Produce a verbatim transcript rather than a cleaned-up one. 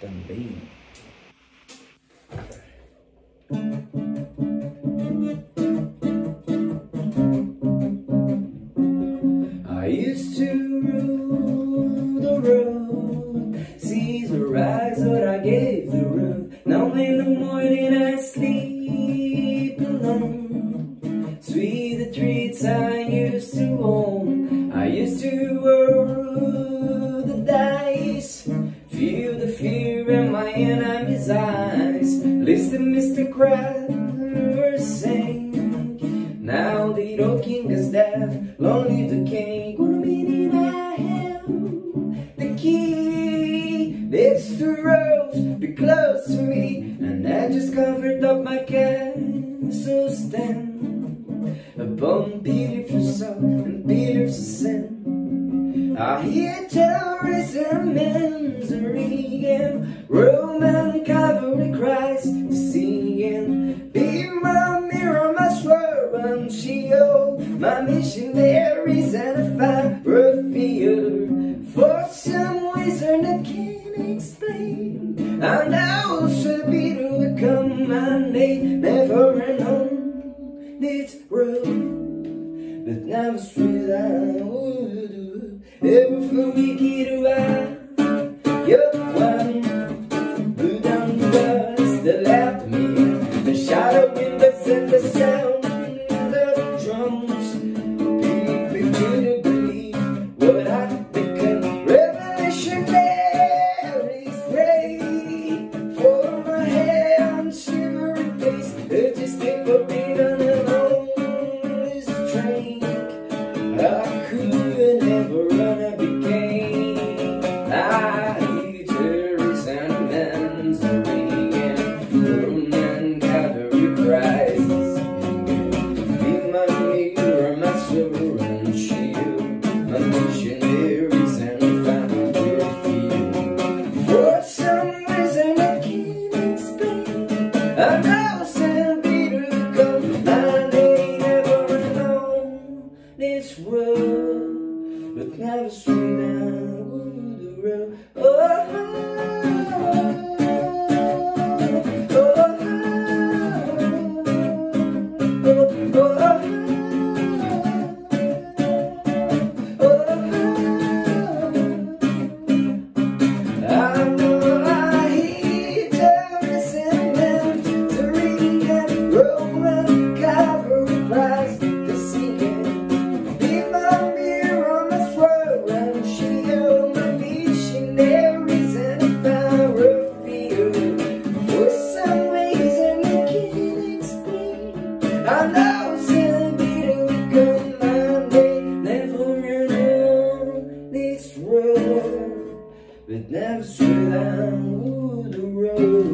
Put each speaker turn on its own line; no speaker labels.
também. I used to rule the road, seize the rise, but I gave the road. Now in the morning I sleep alone. Sweet the treats I used to own. I used to roll the dice, feel the fear in my enemy's eyes. Listen, Mister Crabber sing. Now the old king is dead, long live the king. One minute I held the key. It's the rose, be close to me. And I just covered up my castle stand upon pillars of salt and pillars of sin. I hear terrorism and ringing, Roman cavalry cries singing. Be my mirror, my sword and shield, my missionaries and a fire of fear. For some reason I can't explain, I now shall be to come my name. Never ran on this road, but never straight I would do. Ever for me, kid, I, you're one who done the dust that left me, the shadow windows and the sound of drums. People couldn't believe what I'd become. Revolutionaries pray for my hand, shivering face. They just think of being on this train. I couldn't ever run, I became. I hear terrorists and men's ringing, Roman cavalry cries singing. Be my mirror, my sword and shield, my missionaries and family field. For some reason I can't explain, I know Saint Peter come, and they never know this road, but never straight down the road. Oh, I know Saint Peter will come my day. Never run on this road, but never straight down the road.